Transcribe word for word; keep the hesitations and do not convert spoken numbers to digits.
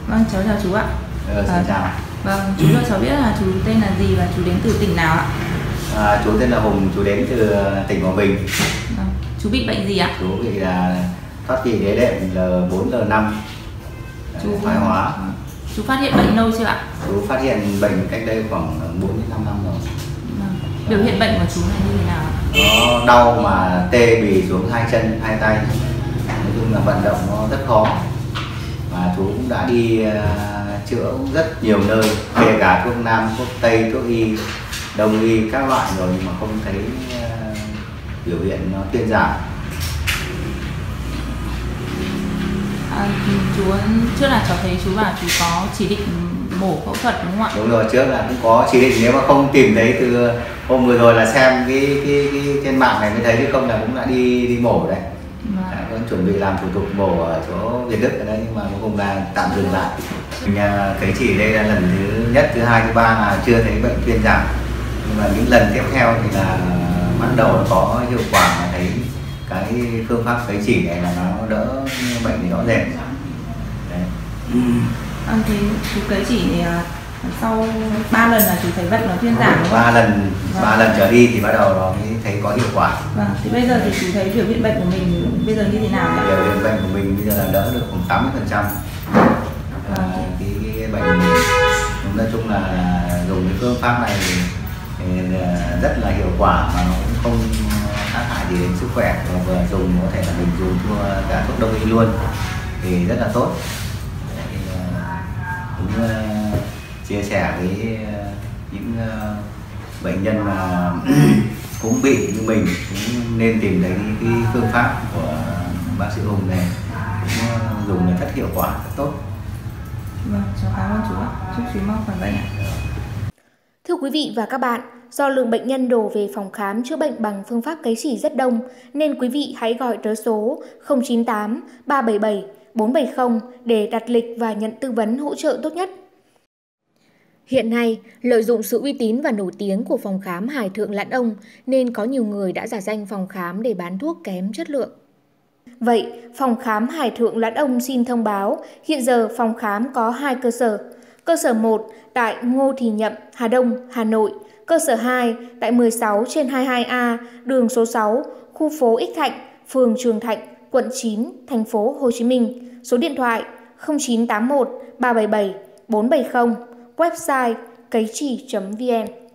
Vâng, cháu chào chú ạ. Ờ, xin à, chào. Vâng, chú cho cháu biết là chú tên là gì và chú đến từ tỉnh nào ạ? À, chú tên là Hùng, chú đến từ tỉnh Quảng Bình. Vâng. Chú bị bệnh gì ạ? Chú bị là thoát vị đế đệm L bốn L năm, chú thoái hóa. Chú phát hiện bệnh lâu chưa ạ? Chú phát hiện bệnh cách đây khoảng bốn đến năm năm rồi. Vâng. Biểu hiện bệnh của chú là như thế nào ạ? Nó đau mà tê bì xuống hai chân, hai tay. Nói chung là vận động nó rất khó. Và chú cũng đã đi uh, chữa rất nhiều nơi, kể cả thuốc nam, thuốc tây, thuốc y, đông y các loại rồi nhưng mà không thấy uh, biểu hiện nó thuyên giảm. À, chú trước là cháu thấy chú bảo chú có chỉ định mổ phẫu thuật đúng không ạ? Đúng rồi, trước là cũng có chỉ định, nếu mà không tìm thấy từ hôm vừa rồi là xem cái, cái, cái trên mạng này mới thấy, chứ không là cũng đã đi đi mổ đấy. Đã có chuẩn bị làm thủ tục mổ ở chỗ Việt Đức ở đây, nhưng mà cuối cùng là tạm dừng lại. Mình thấy chỉ đây là lần thứ nhất, thứ hai, thứ ba là chưa thấy bệnh thuyên giảm, nhưng mà những lần tiếp theo thì là bắt đầu nó có hiệu quả, mà thấy cái phương pháp cấy chỉ này là nó đỡ bệnh thì rõ rệt. Đấy. À, thì chú cấy chỉ thì sau ba lần là chú thấy bệnh nó thuyên giảm đúng không? Ba lần, ba vâng. lần trở đi thì bắt đầu nó mới thấy có hiệu quả. Vâng. Thì bây giờ thì chú thấy biểu hiện bệnh của mình bây giờ như thế nào ạ? Biểu hiện bệnh của mình bây giờ là đỡ được khoảng tám mươi phần trăm. Vâng. Cái, cái bệnh nói chung là dùng cái phương pháp này thì, thì rất là hiệu quả, mà nó cũng không tác hại gì đến sức khỏe, và vừa dùng có thể là mình dùng thua cả thuốc đông y luôn thì rất là tốt. Thì, cũng uh, chia sẻ với uh, những uh, bệnh nhân mà cũng bị như mình cũng nên tìm thấy cái phương pháp của bác sĩ Hùng này, cũng uh, dùng là rất hiệu quả, rất tốt. Vâng, cháu cảm ơn chú ạ. Chúc chú mau khỏi bệnh ạ. Thưa quý vị và các bạn, do lượng bệnh nhân đổ về phòng khám chữa bệnh bằng phương pháp cấy chỉ rất đông, nên quý vị hãy gọi tới số không chín tám ba bảy bảy bốn bảy không để đặt lịch và nhận tư vấn hỗ trợ tốt nhất. Hiện nay, lợi dụng sự uy tín và nổi tiếng của phòng khám Hải Thượng Lãn Ông nên có nhiều người đã giả danh phòng khám để bán thuốc kém chất lượng. Vậy, phòng khám Hải Thượng Lãn Ông xin thông báo, hiện giờ phòng khám có hai cơ sở. Cơ sở một tại Ngô Thì Nhậm, Hà Đông, Hà Nội. Cơ sở hai tại mười sáu trên hai mươi hai A, đường số sáu, khu phố Ích Thạnh, phường Trường Thạnh, quận chín, thành phố Hồ Chí Minh. Số điện thoại không chín tám một ba bảy bảy bốn bảy không, website cấy chỉ chấm vn.